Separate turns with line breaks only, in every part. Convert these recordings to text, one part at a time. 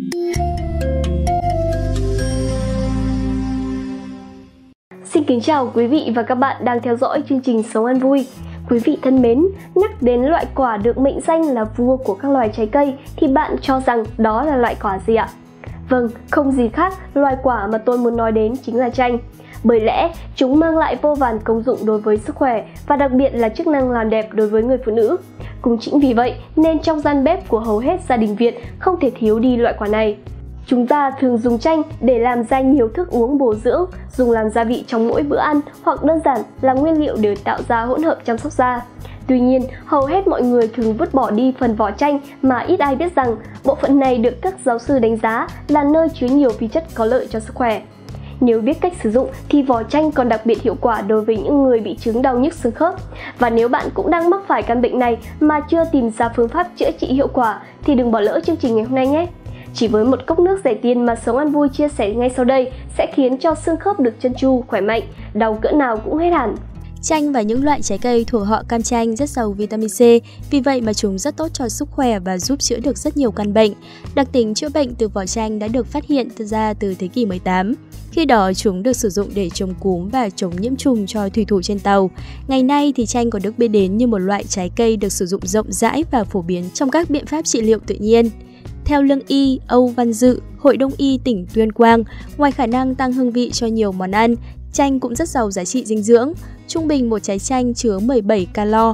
Xin kính chào quý vị và các bạn đang theo dõi chương trình Sống Ăn Vui. Quý vị thân mến, nhắc đến loại quả được mệnh danh là vua của các loài trái cây thì bạn cho rằng đó là loại quả gì ạ? Vâng, không gì khác, loài quả mà tôi muốn nói đến chính là chanh. Bởi lẽ, chúng mang lại vô vàn công dụng đối với sức khỏe và đặc biệt là chức năng làm đẹp đối với người phụ nữ. Cũng chính vì vậy nên trong gian bếp của hầu hết gia đình Việt không thể thiếu đi loại quả này. Chúng ta thường dùng chanh để làm ra nhiều thức uống bổ dưỡng, dùng làm gia vị trong mỗi bữa ăn hoặc đơn giản là nguyên liệu để tạo ra hỗn hợp chăm sóc da. Tuy nhiên, hầu hết mọi người thường vứt bỏ đi phần vỏ chanh mà ít ai biết rằng bộ phận này được các giáo sư đánh giá là nơi chứa nhiều vi chất có lợi cho sức khỏe. Nếu biết cách sử dụng thì vỏ chanh còn đặc biệt hiệu quả đối với những người bị chứng đau nhức xương khớp. Và nếu bạn cũng đang mắc phải căn bệnh này mà chưa tìm ra phương pháp chữa trị hiệu quả thì đừng bỏ lỡ chương trình ngày hôm nay nhé. Chỉ với một cốc nước rẻ tiền mà Sống Ăn Vui chia sẻ ngay sau đây sẽ khiến cho xương khớp được trơn tru, khỏe mạnh, đau cỡ nào cũng hết hẳn.
Chanh và những loại trái cây thuộc họ cam chanh rất giàu vitamin C, vì vậy mà chúng rất tốt cho sức khỏe và giúp chữa được rất nhiều căn bệnh. Đặc tính chữa bệnh từ vỏ chanh đã được phát hiện ra từ thế kỷ 18. Khi đó chúng được sử dụng để chống cúm và chống nhiễm trùng cho thủy thủ trên tàu. Ngày nay thì chanh còn được biết đến như một loại trái cây được sử dụng rộng rãi và phổ biến trong các biện pháp trị liệu tự nhiên. Theo lương y Âu Văn Dự, Hội Đông y tỉnh Tuyên Quang, ngoài khả năng tăng hương vị cho nhiều món ăn, chanh cũng rất giàu giá trị dinh dưỡng. Trung bình một trái chanh chứa 17 calo,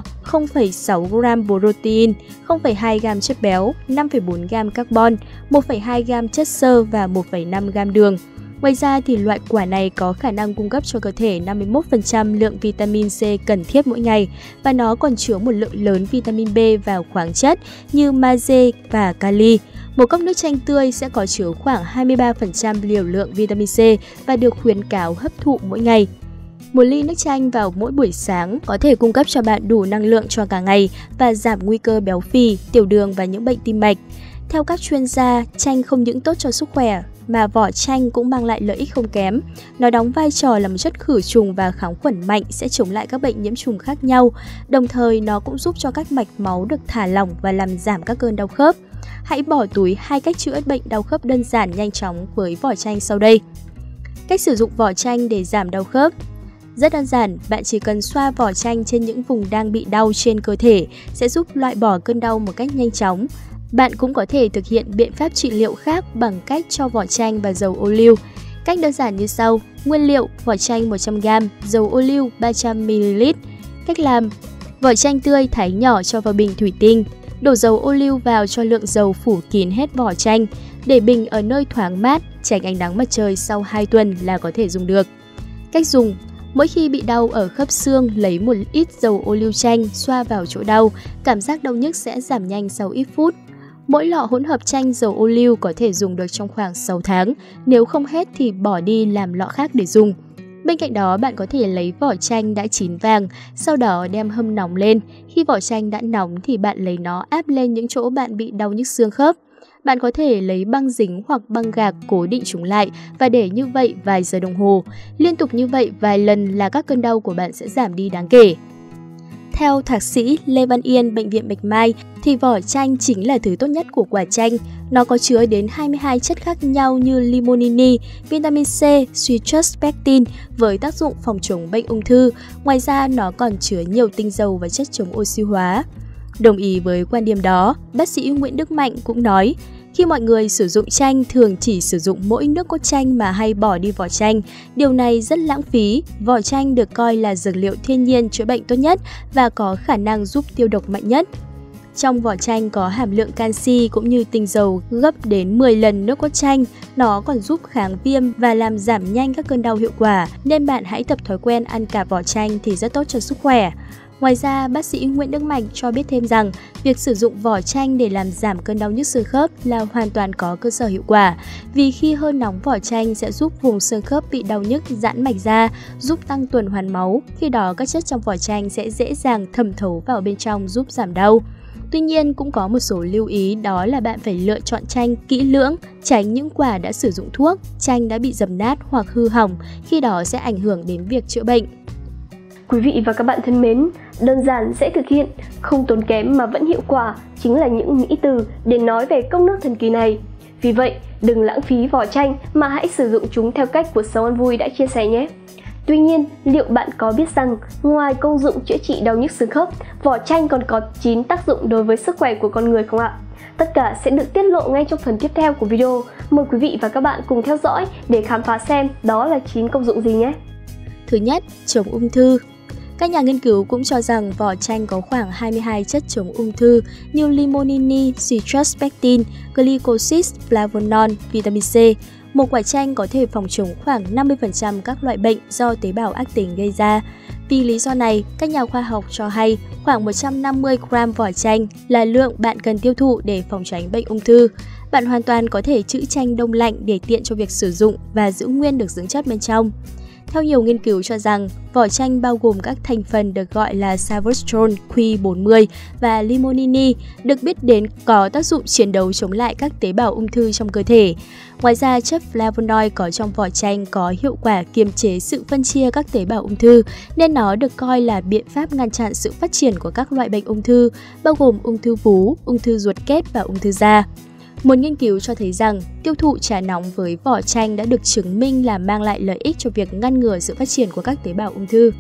0,6 g protein, 0,2 g chất béo, 5,4 g carbon, 1,2 g chất xơ và 1,5 g đường. Ngoài ra thì loại quả này có khả năng cung cấp cho cơ thể 51% lượng vitamin C cần thiết mỗi ngày và nó còn chứa một lượng lớn vitamin B và khoáng chất như magie và kali. Một cốc nước chanh tươi sẽ có chứa khoảng 23% liều lượng vitamin C và được khuyến cáo hấp thụ mỗi ngày. Một ly nước chanh vào mỗi buổi sáng có thể cung cấp cho bạn đủ năng lượng cho cả ngày và giảm nguy cơ béo phì, tiểu đường và những bệnh tim mạch. Theo các chuyên gia, chanh không những tốt cho sức khỏe mà vỏ chanh cũng mang lại lợi ích không kém. Nó đóng vai trò là một chất khử trùng và kháng khuẩn mạnh sẽ chống lại các bệnh nhiễm trùng khác nhau. Đồng thời, nó cũng giúp cho các mạch máu được thả lỏng và làm giảm các cơn đau khớp. Hãy bỏ túi 2 cách chữa bệnh đau khớp đơn giản nhanh chóng với vỏ chanh sau đây. Cách sử dụng vỏ chanh để giảm đau khớp. Rất đơn giản, bạn chỉ cần xoa vỏ chanh trên những vùng đang bị đau trên cơ thể sẽ giúp loại bỏ cơn đau một cách nhanh chóng. Bạn cũng có thể thực hiện biện pháp trị liệu khác bằng cách cho vỏ chanh vào dầu ô liu. Cách đơn giản như sau. Nguyên liệu: vỏ chanh 100g, dầu ô liu 300ml. Cách làm: vỏ chanh tươi thái nhỏ cho vào bình thủy tinh. Đổ dầu ô liu vào cho lượng dầu phủ kín hết vỏ chanh. Để bình ở nơi thoáng mát, tránh ánh nắng mặt trời sau 2 tuần là có thể dùng được. Cách dùng: mỗi khi bị đau ở khớp xương, lấy một ít dầu ô liu chanh xoa vào chỗ đau, cảm giác đau nhức sẽ giảm nhanh sau ít phút. Mỗi lọ hỗn hợp chanh dầu ô liu có thể dùng được trong khoảng 6 tháng, nếu không hết thì bỏ đi làm lọ khác để dùng. Bên cạnh đó, bạn có thể lấy vỏ chanh đã chín vàng, sau đó đem hâm nóng lên. Khi vỏ chanh đã nóng thì bạn lấy nó áp lên những chỗ bạn bị đau nhức xương khớp. Bạn có thể lấy băng dính hoặc băng gạc cố định chúng lại và để như vậy vài giờ đồng hồ. Liên tục như vậy vài lần là các cơn đau của bạn sẽ giảm đi đáng kể. Theo thạc sĩ Lê Văn Yên, Bệnh viện Bạch Mai, thì vỏ chanh chính là thứ tốt nhất của quả chanh. Nó có chứa đến 22 chất khác nhau như limonene, vitamin C, citrus pectin với tác dụng phòng chống bệnh ung thư. Ngoài ra, nó còn chứa nhiều tinh dầu và chất chống oxy hóa. Đồng ý với quan điểm đó, bác sĩ Nguyễn Đức Mạnh cũng nói, khi mọi người sử dụng chanh thường chỉ sử dụng mỗi nước cốt chanh mà hay bỏ đi vỏ chanh. Điều này rất lãng phí. Vỏ chanh được coi là dược liệu thiên nhiên chữa bệnh tốt nhất và có khả năng giúp tiêu độc mạnh nhất. Trong vỏ chanh có hàm lượng canxi cũng như tinh dầu gấp đến 10 lần nước cốt chanh. Nó còn giúp kháng viêm và làm giảm nhanh các cơn đau hiệu quả, nên bạn hãy tập thói quen ăn cả vỏ chanh thì rất tốt cho sức khỏe. Ngoài ra, bác sĩ Nguyễn Đức Mạnh cho biết thêm rằng việc sử dụng vỏ chanh để làm giảm cơn đau nhức xương khớp là hoàn toàn có cơ sở hiệu quả, vì khi hơi nóng vỏ chanh sẽ giúp vùng xương khớp bị đau nhức giãn mạch ra, giúp tăng tuần hoàn máu, khi đó các chất trong vỏ chanh sẽ dễ dàng thẩm thấu vào bên trong giúp giảm đau. Tuy nhiên, cũng có một số lưu ý, đó là bạn phải lựa chọn chanh kỹ lưỡng, tránh những quả đã sử dụng thuốc, chanh đã bị dầm nát hoặc hư hỏng, khi đó sẽ ảnh hưởng đến việc chữa bệnh.
Quý vị và các bạn thân mến, đơn giản dễ thực hiện, không tốn kém mà vẫn hiệu quả chính là những mỹ từ để nói về cốc nước thần kỳ này. Vì vậy, đừng lãng phí vỏ chanh mà hãy sử dụng chúng theo cách của Sống Ăn Vui đã chia sẻ nhé. Tuy nhiên, liệu bạn có biết rằng ngoài công dụng chữa trị đau nhức xương khớp, vỏ chanh còn có 9 tác dụng đối với sức khỏe của con người không ạ? Tất cả sẽ được tiết lộ ngay trong phần tiếp theo của video. Mời quý vị và các bạn cùng theo dõi để khám phá xem đó là 9 công dụng gì nhé.
Thứ nhất, chống ung thư. Các nhà nghiên cứu cũng cho rằng vỏ chanh có khoảng 22 chất chống ung thư như limonene, citrus pectin, glycoside, flavonol, vitamin C. Một quả chanh có thể phòng chống khoảng 50% các loại bệnh do tế bào ác tính gây ra. Vì lý do này, các nhà khoa học cho hay khoảng 150 gram vỏ chanh là lượng bạn cần tiêu thụ để phòng tránh bệnh ung thư. Bạn hoàn toàn có thể trữ chanh đông lạnh để tiện cho việc sử dụng và giữ nguyên được dưỡng chất bên trong. Theo nhiều nghiên cứu cho rằng, vỏ chanh bao gồm các thành phần được gọi là Resveratrol Q40 và limonene, được biết đến có tác dụng chiến đấu chống lại các tế bào ung thư trong cơ thể. Ngoài ra, chất flavonoid có trong vỏ chanh có hiệu quả kiềm chế sự phân chia các tế bào ung thư, nên nó được coi là biện pháp ngăn chặn sự phát triển của các loại bệnh ung thư, bao gồm ung thư vú, ung thư ruột kết và ung thư da. Một nghiên cứu cho thấy rằng tiêu thụ trà nóng với vỏ chanh đã được chứng minh là mang lại lợi ích cho việc ngăn ngừa sự phát triển của các tế bào ung thư.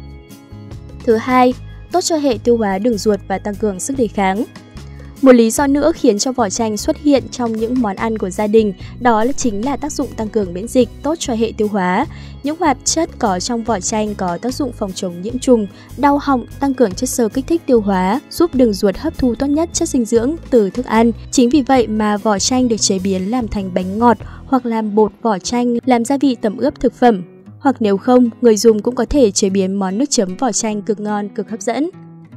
Thứ hai, tốt cho hệ tiêu hóa đường ruột và tăng cường sức đề kháng. Một lý do nữa khiến cho vỏ chanh xuất hiện trong những món ăn của gia đình đó chính là tác dụng tăng cường miễn dịch, tốt cho hệ tiêu hóa. Những hoạt chất có trong vỏ chanh có tác dụng phòng chống nhiễm trùng, đau họng, tăng cường chất xơ kích thích tiêu hóa, giúp đường ruột hấp thu tốt nhất chất dinh dưỡng từ thức ăn. Chính vì vậy mà vỏ chanh được chế biến làm thành bánh ngọt hoặc làm bột vỏ chanh làm gia vị tẩm ướp thực phẩm. Hoặc nếu không, người dùng cũng có thể chế biến món nước chấm vỏ chanh cực ngon, cực hấp dẫn.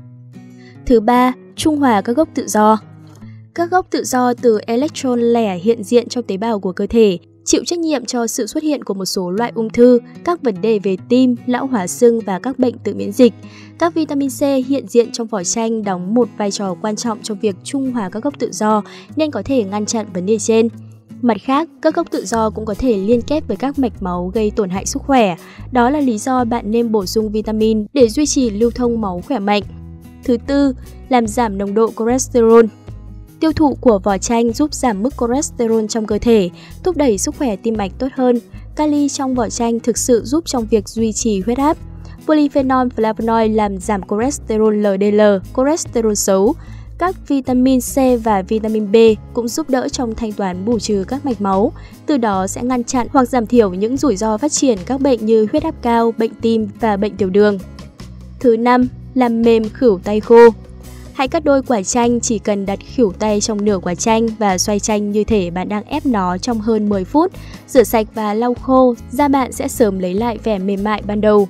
Thứ ba, trung hòa các gốc tự do. Các gốc tự do từ electron lẻ hiện diện trong tế bào của cơ thể, chịu trách nhiệm cho sự xuất hiện của một số loại ung thư, các vấn đề về tim, lão hóa xương và các bệnh tự miễn dịch. Các vitamin C hiện diện trong vỏ chanh đóng một vai trò quan trọng trong việc trung hòa các gốc tự do nên có thể ngăn chặn vấn đề trên. Mặt khác, các gốc tự do cũng có thể liên kết với các mạch máu gây tổn hại sức khỏe. Đó là lý do bạn nên bổ sung vitamin để duy trì lưu thông máu khỏe mạnh. Thứ tư, làm giảm nồng độ cholesterol. Tiêu thụ của vỏ chanh giúp giảm mức cholesterol trong cơ thể, thúc đẩy sức khỏe tim mạch tốt hơn. Kali trong vỏ chanh thực sự giúp trong việc duy trì huyết áp. Polyphenol flavonoid làm giảm cholesterol LDL, cholesterol xấu. Các vitamin C và vitamin B cũng giúp đỡ trong thanh toán bù trừ các mạch máu, từ đó sẽ ngăn chặn hoặc giảm thiểu những rủi ro phát triển các bệnh như huyết áp cao, bệnh tim và bệnh tiểu đường. Thứ năm, làm mềm khửu tay khô. Hãy cắt đôi quả chanh, chỉ cần đặt khỉu tay trong nửa quả chanh và xoay chanh như thể bạn đang ép nó trong hơn 10 phút. Rửa sạch và lau khô, da bạn sẽ sớm lấy lại vẻ mềm mại ban đầu.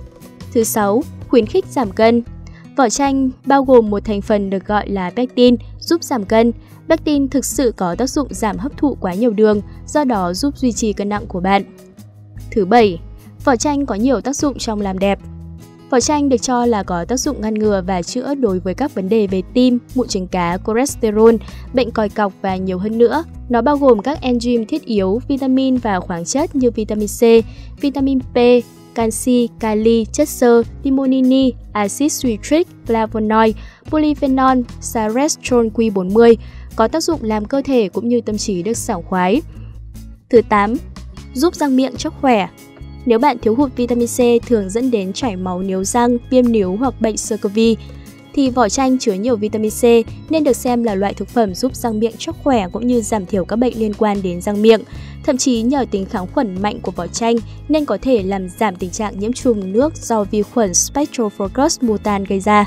Thứ sáu, khuyến khích giảm cân. Vỏ chanh bao gồm một thành phần được gọi là pectin, giúp giảm cân. Pectin thực sự có tác dụng giảm hấp thụ quá nhiều đường, do đó giúp duy trì cân nặng của bạn. Thứ bảy, vỏ chanh có nhiều tác dụng trong làm đẹp. Vỏ chanh được cho là có tác dụng ngăn ngừa và chữa đối với các vấn đề về tim, mụn trứng cá, cholesterol, bệnh còi cọc và nhiều hơn nữa. Nó bao gồm các enzyme thiết yếu, vitamin và khoáng chất như vitamin C, vitamin P, canxi, kali, chất xơ, limonene, axit citric, flavonoid, polyphenol, resveratrol Q40 có tác dụng làm cơ thể cũng như tâm trí được sảng khoái. Thứ 8, giúp răng miệng chắc khỏe. Nếu bạn thiếu hụt vitamin C thường dẫn đến chảy máu níu răng, viêm níu hoặc bệnh Scurvy, thì vỏ chanh chứa nhiều vitamin C nên được xem là loại thực phẩm giúp răng miệng chắc khỏe cũng như giảm thiểu các bệnh liên quan đến răng miệng. Thậm chí nhờ tính kháng khuẩn mạnh của vỏ chanh nên có thể làm giảm tình trạng nhiễm trùng nước do vi khuẩn Staphylococcus mutans gây ra.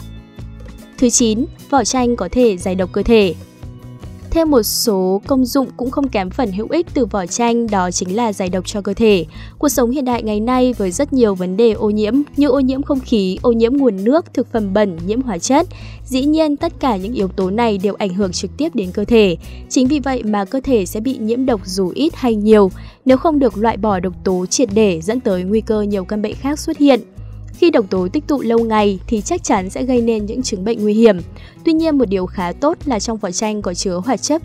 Thứ 9, vỏ chanh có thể giải độc cơ thể. Thêm một số công dụng cũng không kém phần hữu ích từ vỏ chanh, đó chính là giải độc cho cơ thể. Cuộc sống hiện đại ngày nay với rất nhiều vấn đề ô nhiễm như ô nhiễm không khí, ô nhiễm nguồn nước, thực phẩm bẩn, nhiễm hóa chất. Dĩ nhiên, tất cả những yếu tố này đều ảnh hưởng trực tiếp đến cơ thể. Chính vì vậy mà cơ thể sẽ bị nhiễm độc dù ít hay nhiều, nếu không được loại bỏ độc tố triệt để dẫn tới nguy cơ nhiều căn bệnh khác xuất hiện. Khi độc tố tích tụ lâu ngày thì chắc chắn sẽ gây nên những chứng bệnh nguy hiểm. Tuy nhiên, một điều khá tốt là trong vỏ chanh có chứa hoạt chất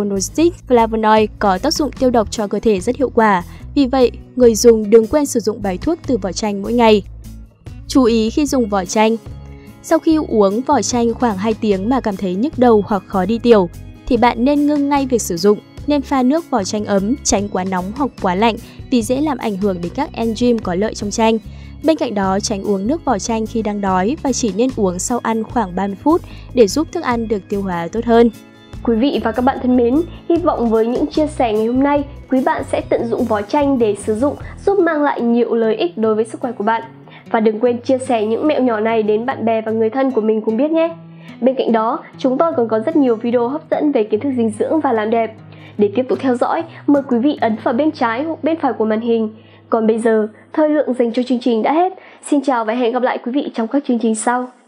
flavonoid có tác dụng tiêu độc cho cơ thể rất hiệu quả. Vì vậy, người dùng đừng quên sử dụng bài thuốc từ vỏ chanh mỗi ngày. Chú ý khi dùng vỏ chanh. Sau khi uống vỏ chanh khoảng 2 tiếng mà cảm thấy nhức đầu hoặc khó đi tiểu, thì bạn nên ngưng ngay việc sử dụng. Nên pha nước vỏ chanh ấm, tránh quá nóng hoặc quá lạnh vì dễ làm ảnh hưởng đến các enzyme có lợi trong chanh. Bên cạnh đó, tránh uống nước vỏ chanh khi đang đói và chỉ nên uống sau ăn khoảng 30 phút để giúp thức ăn được tiêu hóa tốt hơn.
Quý vị và các bạn thân mến, hy vọng với những chia sẻ ngày hôm nay, quý bạn sẽ tận dụng vỏ chanh để sử dụng, giúp mang lại nhiều lợi ích đối với sức khỏe của bạn. Và đừng quên chia sẻ những mẹo nhỏ này đến bạn bè và người thân của mình cùng biết nhé. Bên cạnh đó, chúng tôi còn có rất nhiều video hấp dẫn về kiến thức dinh dưỡng và làm đẹp. Để tiếp tục theo dõi, mời quý vị ấn vào bên trái hoặc bên phải của màn hình. Còn bây giờ, thời lượng dành cho chương trình đã hết. Xin chào và hẹn gặp lại quý vị trong các chương trình sau.